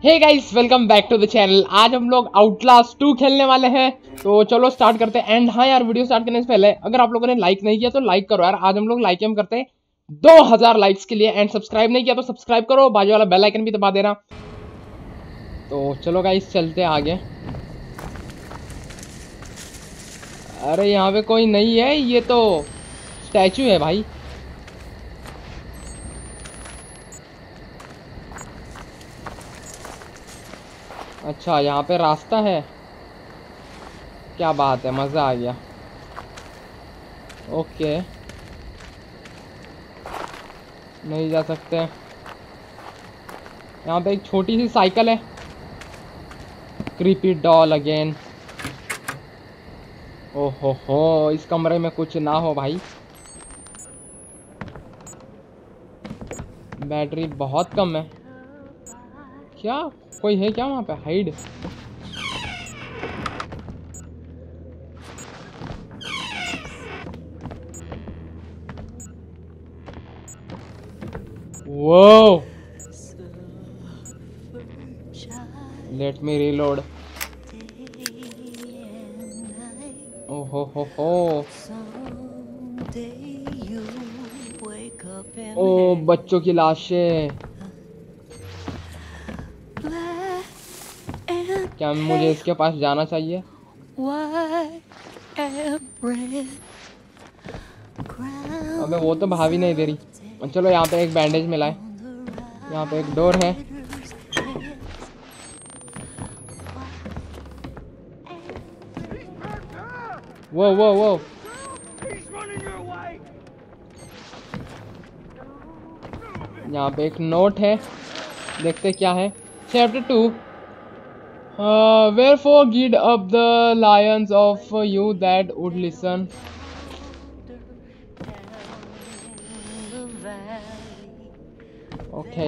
Hey guys, welcome back to the channel. आज हम लोग आउटलास्ट 2 खेलने वाले हैं, तो चलो स्टार्ट करते हैं। एंड हाँ यार, वीडियो स्टार्ट करने से पहले अगर आप लोगों ने लाइक नहीं किया तो लाइक करो यार। आज हम लोग लाइक एम करते हैं 2000 लाइक्स के लिए। एंड सब्सक्राइब नहीं किया तो सब्सक्राइब करो, बाजू वाला बेल आइकन भी दबा देना। तो चलो गाइस, चलते हैं आगे। अरे यहाँ पे कोई नहीं है, ये तो स्टैचू है भाई। अच्छा, यहाँ पे रास्ता है, क्या बात है, मज़ा आ गया। ओके, नहीं जा सकते। यहाँ पे एक छोटी सी साइकिल है। Creepy doll again. ओहो, इस कमरे में कुछ ना हो भाई। बैटरी बहुत कम है। क्या कोई है क्या वहाँ पे? हाइड। वो लेट मी रीलोड। ओहो, ओ बच्चों की लाशें। क्या मुझे इसके पास जाना चाहिए? अबे वो तो भाभी नहीं दे रही। चलो, यहाँ पे एक बैंडेज मिला है। यहाँ पे एक डोर है। वो यहाँ पे एक नोट है, देखते क्या है। Chapter 2। Wherefore gird up the lions of you that would listen. Okay,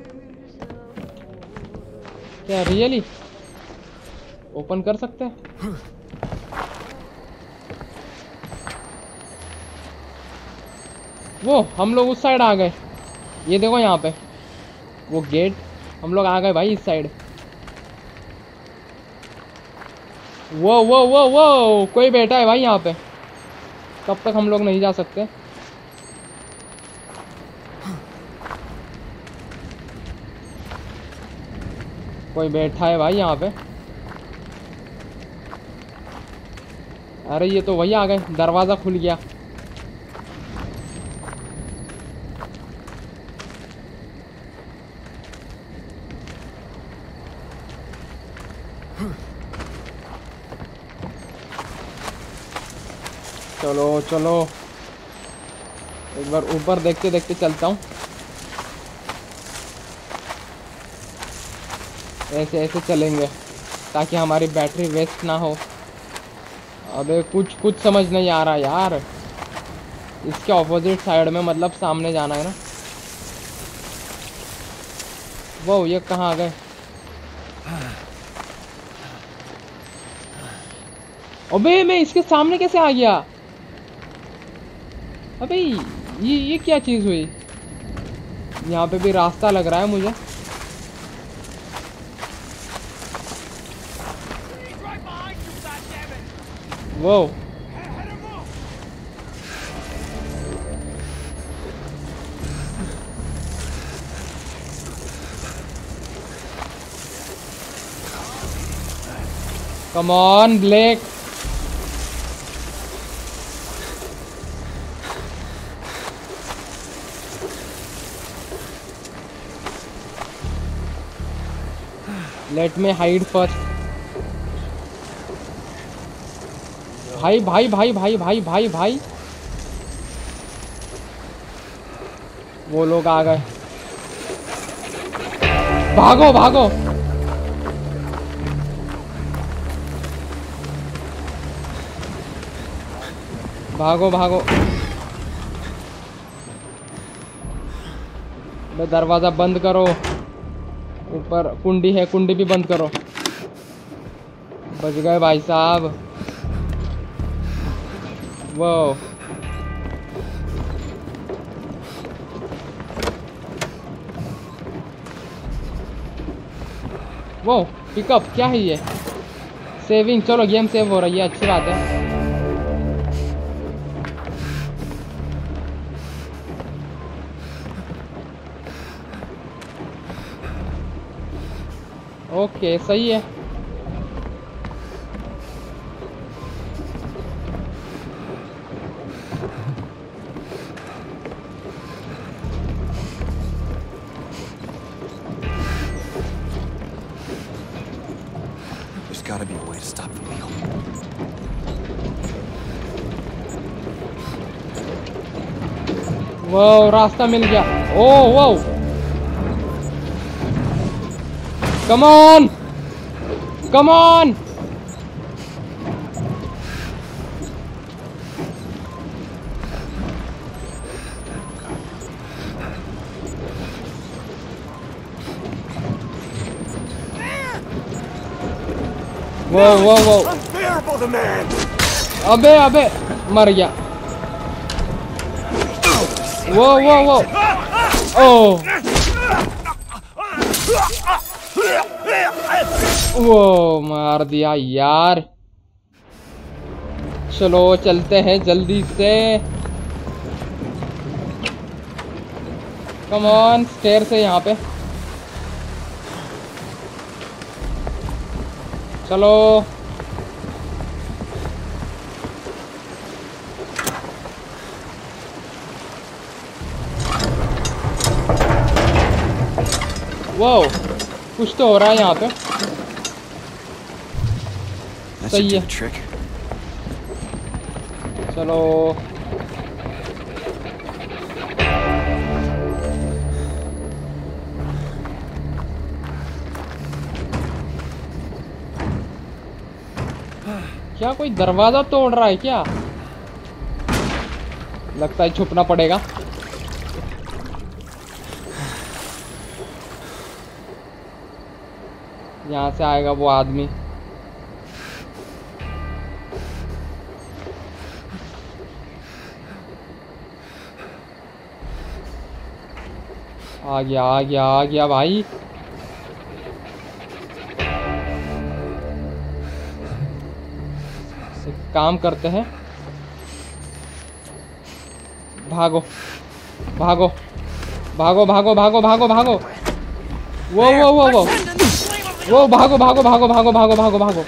क्या रियली ओपन कर सकते हैं? वो हम लोग उस साइड आ गए। ये देखो यहाँ पे वो गेट, हम लोग आ गए भाई इस साइड। वो कोई बैठा है भाई यहाँ पे। तब तक हम लोग नहीं जा सकते। कोई बैठा है भाई यहाँ पे। अरे ये तो वही आ गए, दरवाजा खुल गया। चलो चलो, एक बार ऊपर देखते देखते चलता हूँ। ऐसे ऐसे चलेंगे ताकि हमारी बैटरी वेस्ट ना हो। अबे कुछ समझ नहीं आ रहा यार। इसके ऑपोजिट साइड में, मतलब सामने जाना है ना। वो ये कहाँ आ गए? अबे मैं इसके सामने कैसे आ गया? अबे ये क्या चीज़ हुई? यहाँ पे भी रास्ता लग रहा है मुझे। वो come on Blake. Let me hide first. भाई वो लोग आ गए। भागो भागो। भागो भागो। दरवाजा बंद करो। ऊपर कुंडी है, कुंडी भी बंद करो। बच गए भाई साहब। वो वो पिकअप क्या है ये? सेविंग, चलो गेम सेव हो रही है, अच्छी बात है। ओके सही है। There's gotta be a way to stop the wheel. वो रास्ता मिल गया। ओ वो कम ऑन कम ऑन। वो Unbearable demand. अबे अबे मर गया। वो ओ वो मार दिया यार। चलो चलते हैं जल्दी से। कम ऑन, स्टेयर से यहाँ पे चलो। वो कुछ तो हो रहा है यहाँ पे। सही है, चलो। क्या कोई दरवाजा तोड़ रहा है क्या? लगता है छुपना पड़ेगा। यहाँ से आएगा वो आदमी। आ गया आ गया आ गया भाई। एक काम करते हैं, भागो भागो भागो भागो भागो भागो भागो। वो भागो भागो भागो भागो भागो भागो भागो।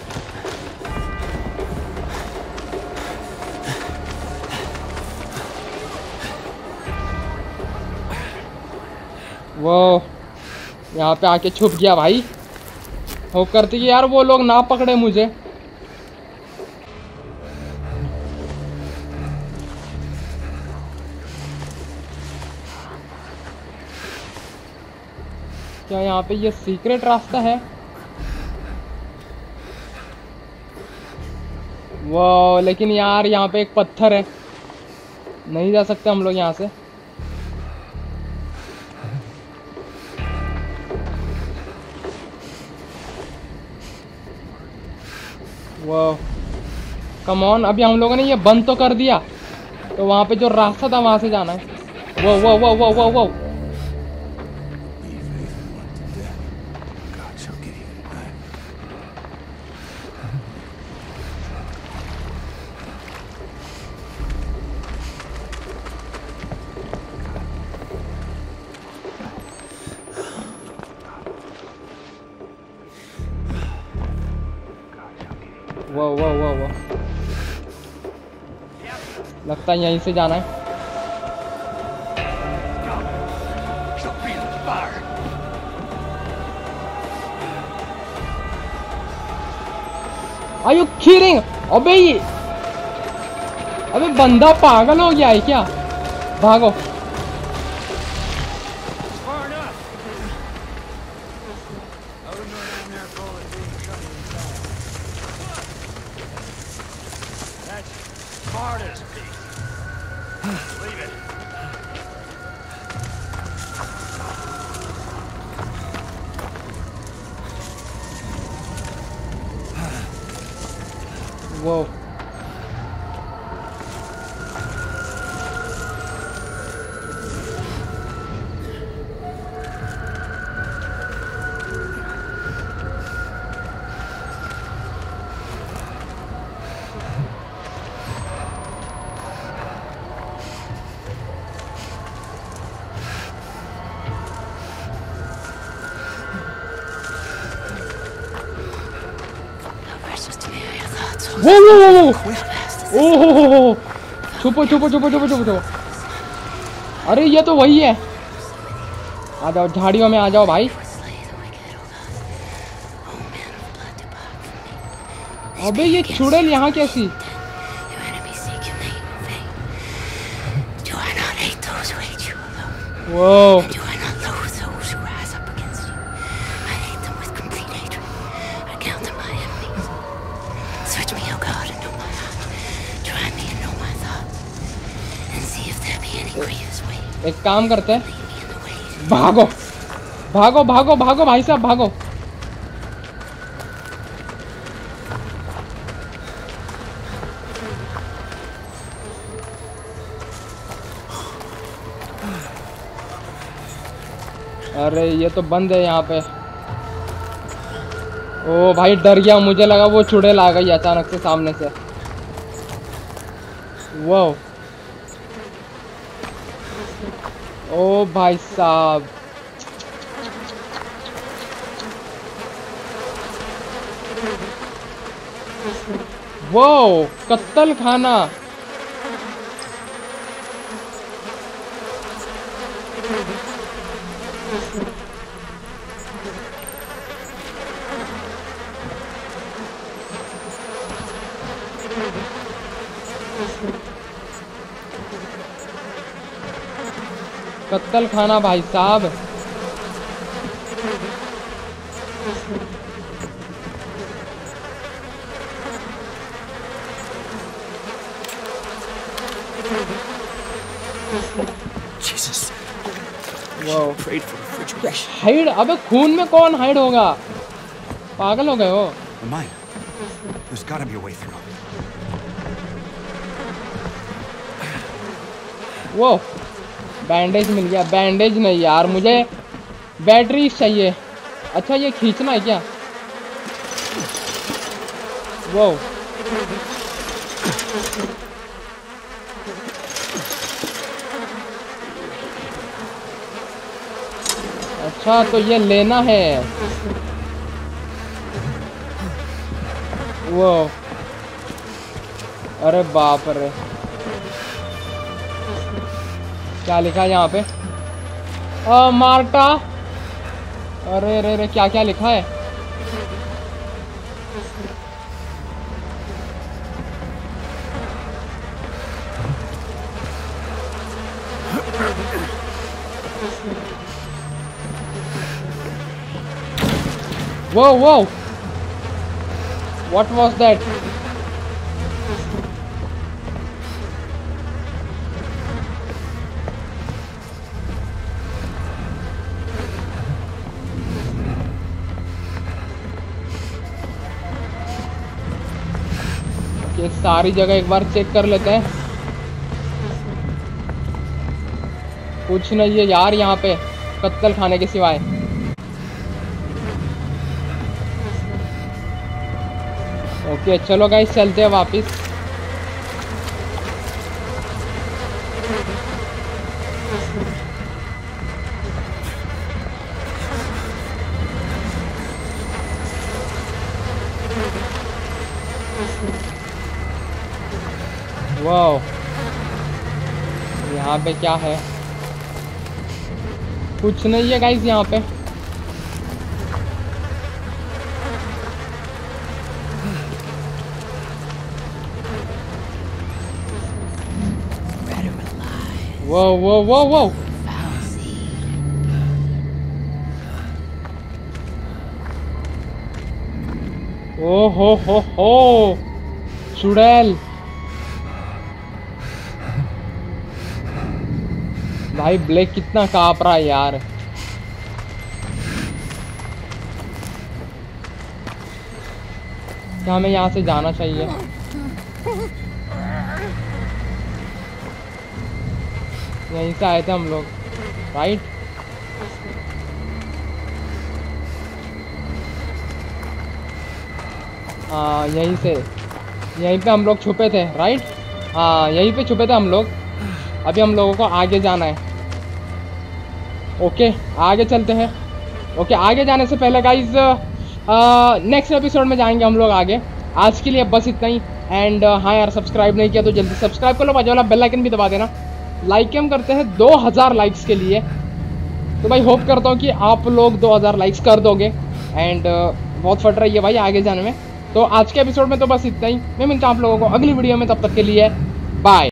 वो यहाँ पे आके छुप गया भाई। होप करती कि यार वो लोग ना पकड़े मुझे। क्या यहाँ पे ये सीक्रेट रास्ता है? वो लेकिन यार यहाँ पे एक पत्थर है, नहीं जा सकते हम लोग यहाँ से। वो कम ऑन, अभी हम लोगों ने ये बंद तो कर दिया, तो वहाँ पे जो रास्ता था वहाँ से जाना है। वो वो लगता है यहीं से जाना है। Are you kidding? अबे बंदा पागल हो गया है क्या? भागो। वो वो ओहो, छुपो छुपो छुपो छुपो छुपो छुपो। अरे ये तो वही है। आ जाओ झाड़ियों में आ जाओ भाई। अबे ये चुड़ैल यहाँ कैसी? वो एक काम करते हैं, भागो भागो भागो भागो भाई साहब भागो। अरे ये तो बंद है यहाँ पे। ओ भाई डर गया, मुझे लगा वो चुड़ैल आ गई अचानक से सामने से। वो ओ भाई साहब, वो कत्ल खाना। कत्ल खाना भाई साहब। Jesus. Whoa. Prayed for refrigeration. Hide? अबे खून में कौन हाइड होगा? पागल हो गए हो? Mine. There's gotta be a way through. वो बैंडेज मिल गया। बैंडेज नहीं यार, मुझे बैटरी चाहिए। अच्छा ये खींचना है क्या? वो अच्छा तो ये लेना है। वो अरे बाप रे, क्या लिखा है यहाँ पे? मार्टा। अरे रे रे, क्या क्या लिखा है? Whoa, whoa! What was that? ये सारी जगह एक बार चेक कर लेते हैं। कुछ नहीं है यार यहाँ पे कत्ल खाने के सिवाय। ओके चलो गाइस चलते हैं वापिस। वाओ, यहाँ पे क्या है? कुछ नहीं है गाइस यहाँ पे। वो वो वो वो ओ हो चुड़ैल। भाई ब्लैक कितना कांप रहा है यार। क्या हमें यहाँ से जाना चाहिए? यहीं से आए थे हम लोग, राइट? हाँ यहीं से, यहीं पे हम लोग छुपे थे, राइट? हाँ यहीं पे छुपे थे हम लोग। अभी हम लोगों को आगे जाना है। ओके आगे चलते हैं। ओके आगे जाने से पहले गाइज नेक्स्ट एपिसोड में जाएंगे हम लोग आगे। आज के लिए बस इतना ही। एंड हाँ यार, सब्सक्राइब नहीं किया तो जल्दी सब्सक्राइब कर लो, बाजू वाला बेल आइकन भी दबा देना। लाइक हम करते हैं 2000 लाइक्स के लिए, तो भाई होप करता हूँ कि आप लोग 2000 लाइक्स कर दोगे। एंड बहुत फट रही है भाई आगे जाने में। तो आज के एपिसोड में तो बस इतना ही। मैं मिलता हूँ आप लोगों को अगली वीडियो में, तब तक के लिए बाय।